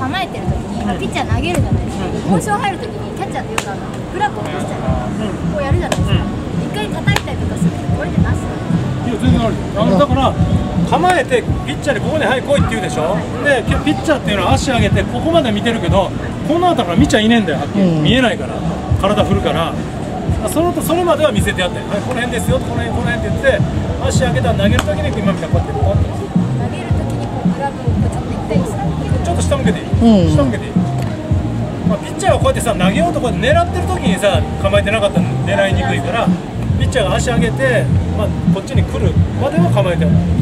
構えてる時に、ピッチャー投げるじゃないですか。モーション入る時にキャッチャーってよくグラブを落としたりこうやるじゃないですか。一回叩いたりとかするとこれでなし。 いや全然あるよ。だから構えてピッチャーにここにはい来いって言うでしょ。でピッチャーっていうのは足上げてここまで見てるけど、この後から見ちゃいねえんだよ。はっきり見えないから、体振るから。それまでは見せてやって、はい、この辺ですよ、この辺って言って、足上げたら投げるときに今みたいにこうやってポンって投げるときにこうグラブをちょっと一回下向けて、 ちょっと下向けていい、下向けていい。ピッチャーはこうやってさ、投げようとこうやって狙ってるときにさ、構えてなかったら狙いにくいから、ピッチャーが足上げて、こっちに来るまでは構えてやる。